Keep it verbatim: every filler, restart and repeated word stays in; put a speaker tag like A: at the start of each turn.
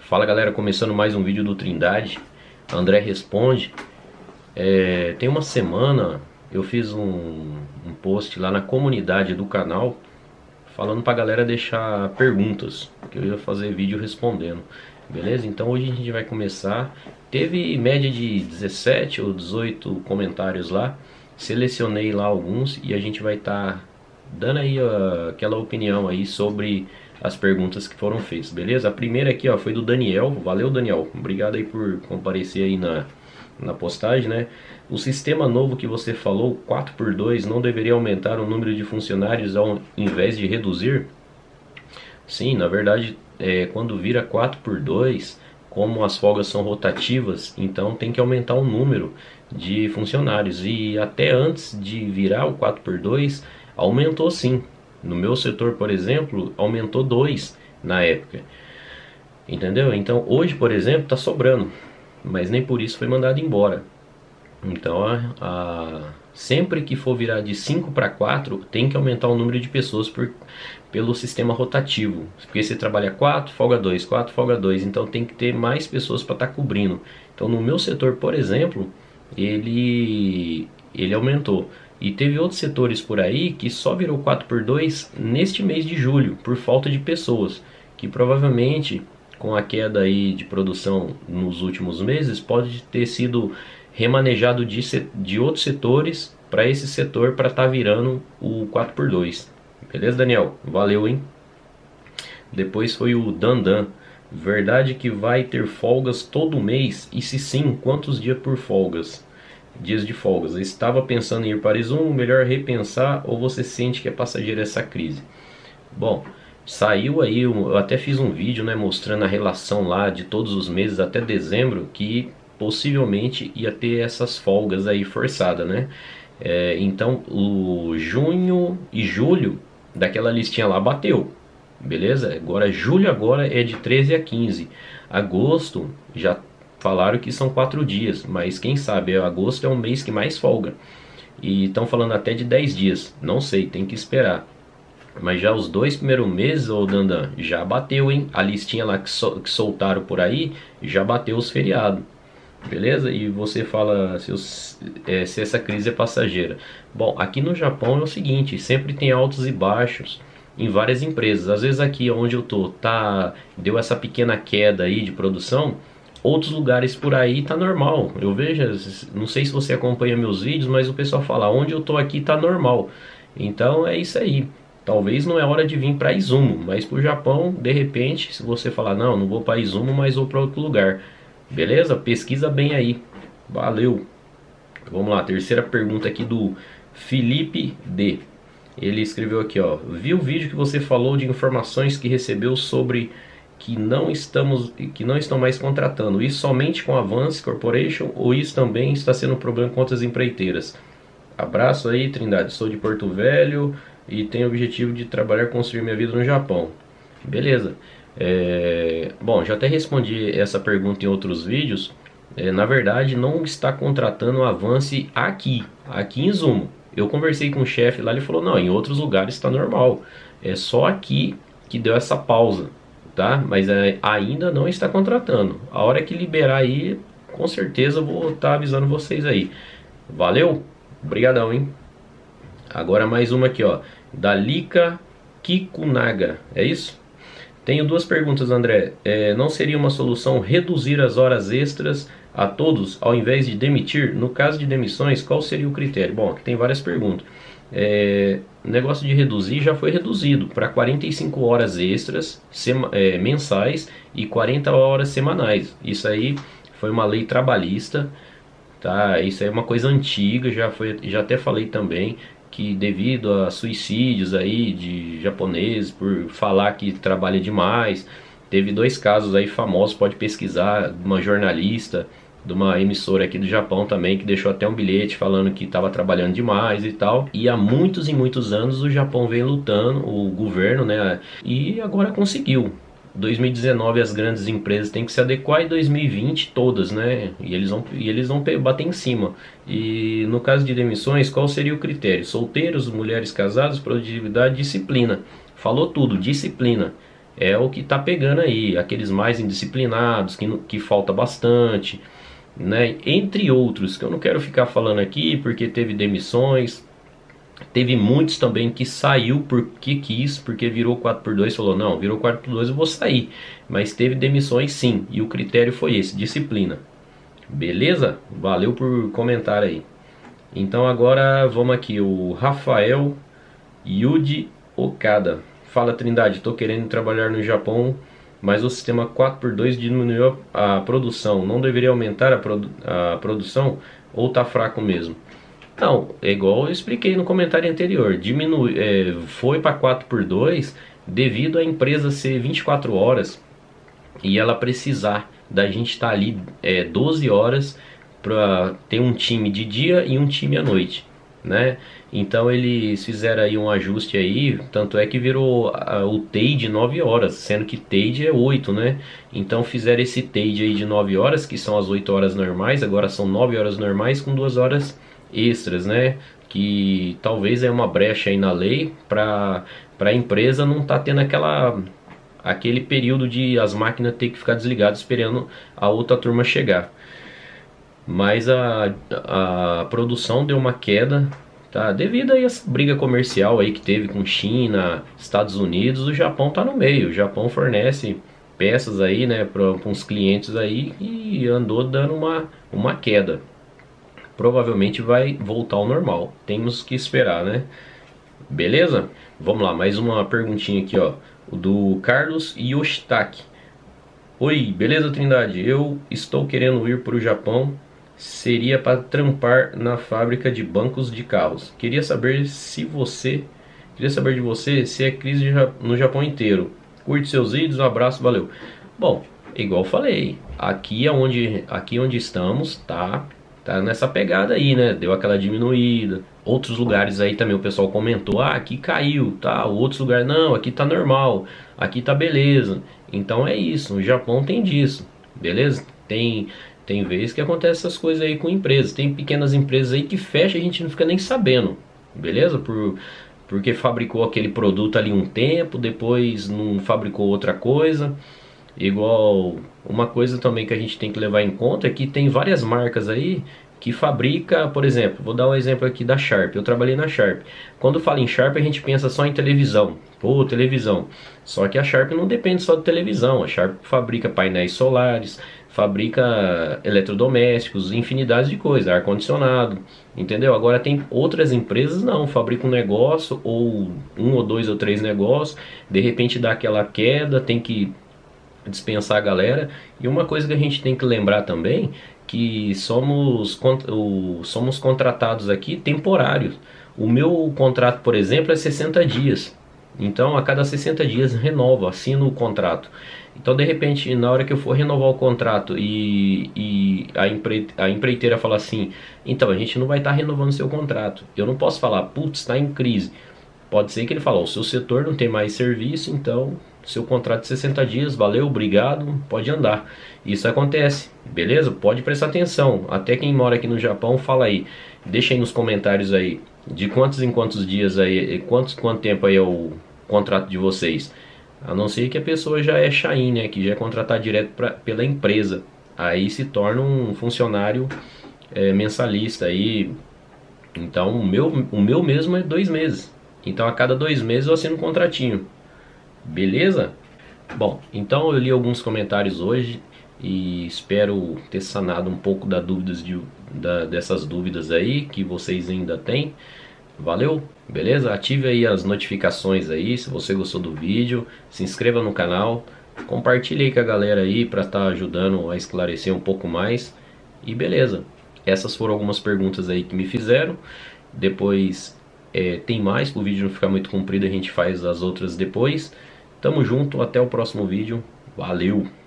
A: Fala galera, começando mais um vídeo do Trindade. André Responde. É, tem uma semana eu fiz um, um post lá na comunidade do canal falando pra galera deixar perguntas, que eu ia fazer vídeo respondendo. Beleza? Então hoje a gente vai começar. Teve média de dezessete ou dezoito comentários lá. Selecionei lá alguns e a gente vai estar tá dando aí uh, aquela opinião aí sobre as perguntas que foram feitas, beleza? A primeira aqui, ó, foi do Daniel. Valeu, Daniel. Obrigado aí por comparecer aí na, na postagem, né? O sistema novo que você falou, quatro por dois, não deveria aumentar o número de funcionários ao invés de reduzir? Sim, na verdade, é, quando vira quatro por dois, como as folgas são rotativas, então tem que aumentar o número de funcionários. E até antes de virar o quatro por dois, aumentou sim. No meu setor, por exemplo, aumentou dois na época. Entendeu? Então hoje, por exemplo, está sobrando, mas nem por isso foi mandado embora. Então a, a, sempre que for virar de cinco para quatro, tem que aumentar o número de pessoas por, pelo sistema rotativo. Porque você trabalha quatro, folga dois, quatro, folga dois. Então tem que ter mais pessoas para estar tá cobrindo. Então no meu setor, por exemplo, ele, ele aumentou. E teve outros setores por aí que só virou quatro por dois neste mês de julho, por falta de pessoas, que provavelmente com a queda aí de produção nos últimos meses pode ter sido remanejado de, de outros setores para esse setor para estar tá virando o quatro por dois. Beleza, Daniel? Valeu, hein? Depois foi o Dandan. Verdade que vai ter folgas todo mês? E se sim, quantos dias por folgas? Dias de folgas. Eu estava pensando em ir para Izumo, melhor repensar, ou você sente que é passageira essa crise? Bom, saiu aí, eu até fiz um vídeo, né, mostrando a relação lá de todos os meses até dezembro, que possivelmente ia ter essas folgas aí forçadas, né? É, então o junho e julho daquela listinha lá bateu, beleza? Agora julho agora é de treze a quinze. Agosto já falaram que são quatro dias, mas quem sabe, agosto é um mês que mais folga. E estão falando até de dez dias. Não sei, tem que esperar. Mas já os dois primeiros meses, ô Dandan, já bateu, hein? A listinha lá que, sol, que soltaram por aí, já bateu os feriados. Beleza? E você fala se, os, é, se essa crise é passageira. Bom, aqui no Japão é o seguinte, sempre tem altos e baixos em várias empresas. Às vezes aqui onde eu tô, tá, deu essa pequena queda aí de produção. Outros lugares por aí tá normal. Eu vejo, não sei se você acompanha meus vídeos, mas o pessoal fala, onde eu tô aqui tá normal. Então é isso aí. Talvez não é hora de vir para Izumo, mas pro Japão, de repente, se você falar, não, não vou para Izumo, mas vou para outro lugar. Beleza? Pesquisa bem aí. Valeu. Vamos lá, terceira pergunta aqui do Felipe D. Ele escreveu aqui, ó, vi o vídeo que você falou de informações que recebeu sobre que não estamos que não estão mais contratando. Isso somente com a Avance Corporation ou isso também está sendo um problema com outras empreiteiras? Abraço aí, Trindade. Sou de Porto Velho e tenho o objetivo de trabalhar e construir minha vida no Japão. Beleza. É... Bom, já até respondi essa pergunta em outros vídeos. É, na verdade, não está contratando o Avance aqui, aqui em Izumo. Eu conversei com o chefe lá, ele falou, não, em outros lugares está normal. É só aqui que deu essa pausa. Tá? Mas é, ainda não está contratando. A hora que liberar aí, com certeza vou estar tá avisando vocês aí. Valeu? Obrigadão, hein? Agora mais uma aqui, ó. Da Lika Kikunaga. É isso? Tenho duas perguntas, André. É, não seria uma solução reduzir as horas extras a todos, ao invés de demitir? No caso de demissões, qual seria o critério? Bom, aqui tem várias perguntas. É, negócio de reduzir já foi reduzido para quarenta e cinco horas extras sema, é, mensais e quarenta horas semanais. Isso aí foi uma lei trabalhista, tá? Isso aí é uma coisa antiga, já foi, já até falei também que devido a suicídios aí de japoneses por falar que trabalha demais, teve dois casos aí famosos, pode pesquisar, uma jornalista de uma emissora aqui do Japão também, que deixou até um bilhete falando que estava trabalhando demais e tal. E há muitos e muitos anos o Japão vem lutando, o governo, né? E agora conseguiu. dois mil e dezenove as grandes empresas têm que se adequar e dois mil e vinte todas, né? E eles vão, e eles vão bater em cima. E no caso de demissões, qual seria o critério? Solteiros, mulheres casadas, produtividade, disciplina. Falou tudo, disciplina. é o que tá pegando aí, aqueles mais indisciplinados, que, que falta bastante, né? Entre outros, que eu não quero ficar falando aqui porque teve demissões. Teve muitos também que saiu porque quis, porque virou quatro por dois, falou, não, virou quatro por dois, eu vou sair. Mas teve demissões sim, e o critério foi esse, disciplina. Beleza? Valeu por comentar aí. Então agora vamos aqui, o Rafael Yuji Okada. Fala Trindade, estou querendo trabalhar no Japão, mas o sistema quatro por dois diminuiu a produção. Não deveria aumentar a, produ a produção ou tá fraco mesmo? Não, é igual eu expliquei no comentário anterior, diminui, é, foi para quatro por dois devido à empresa ser vinte e quatro horas e ela precisar da gente estar ali é, doze horas para ter um time de dia e um time à noite, né? Então eles fizeram aí um ajuste aí, tanto é que virou a, o T I de nove horas, sendo que T I é oito, né? Então fizeram esse T I aí de nove horas, que são as oito horas normais, agora são nove horas normais com duas horas extras, né? Que talvez é uma brecha aí na lei para para a empresa não tá tendo aquela aquele período de as máquinas ter que ficar desligadas esperando a outra turma chegar. Mas a, a produção deu uma queda, tá? Devido a essa briga comercial aí que teve com China, Estados Unidos, o Japão tá no meio. O Japão fornece peças aí, né, para uns clientes aí e andou dando uma uma queda. Provavelmente vai voltar ao normal. Temos que esperar, né? Beleza? Vamos lá, mais uma perguntinha aqui, ó. O do Carlos Yoshitaki. Oi, beleza, Trindade? Eu estou querendo ir para o Japão. Seria para trampar na fábrica de bancos de carros. Queria saber se você... Queria saber de você se é crise no Japão inteiro. Curte seus vídeos, um abraço, valeu. Bom, igual falei, aqui é onde, aqui onde estamos, tá... Tá nessa pegada aí, né? Deu aquela diminuída. Outros lugares aí também o pessoal comentou, ah, aqui caiu, tá? Outros lugares, não, aqui tá normal, aqui tá beleza. Então é isso, no Japão tem disso, beleza? Tem, tem vezes que acontece essas coisas aí com empresas. Tem pequenas empresas aí que fecham e a gente não fica nem sabendo, beleza? Por, porque fabricou aquele produto ali um tempo, depois não fabricou outra coisa. Igual, uma coisa também que a gente tem que levar em conta é que tem várias marcas aí que fabrica, por exemplo, vou dar um exemplo aqui da Sharp. Eu trabalhei na Sharp. Quando fala em Sharp a gente pensa só em televisão. Pô, televisão. Só que a Sharp não depende só de televisão. A Sharp fabrica painéis solares, fabrica eletrodomésticos, infinidade de coisas, ar-condicionado, entendeu? Agora tem outras empresas não, fabricam um negócio ou um ou dois ou três negócios, de repente dá aquela queda, tem que dispensar a galera. E uma coisa que a gente tem que lembrar também, que somos, o, somos contratados aqui temporários. O meu contrato, por exemplo, é sessenta dias. Então a cada sessenta dias renova, assino o contrato. Então de repente na hora que eu for renovar o contrato e, e a, empre, a empreiteira fala assim, então a gente não vai estar tá renovando seu contrato. Eu não posso falar, putz, está em crise. Pode ser que ele fale, o seu setor não tem mais serviço, então seu contrato de sessenta dias, valeu, obrigado, pode andar. Isso acontece, beleza? Pode prestar atenção. Até quem mora aqui no Japão, fala aí. Deixa aí nos comentários aí, de quantos em quantos dias aí, quantos, quanto tempo aí é o contrato de vocês. A não ser que a pessoa já é Shain, né? Que já é contratado direto pra, pela empresa. Aí se torna um funcionário é, mensalista aí. Então o meu, o meu mesmo é dois meses. Então a cada dois meses eu assino um contratinho. Beleza? Bom, então eu li alguns comentários hoje e espero ter sanado um pouco da dúvidas de, da, dessas dúvidas aí que vocês ainda têm. Valeu? Beleza? Ative aí as notificações aí se você gostou do vídeo, se inscreva no canal, compartilhe aí com a galera aí para estar ajudando a esclarecer um pouco mais. E beleza, essas foram algumas perguntas aí que me fizeram. Depois é, tem mais, para o vídeo não ficar muito comprido a gente faz as outras depois. Tamo junto, até o próximo vídeo, valeu!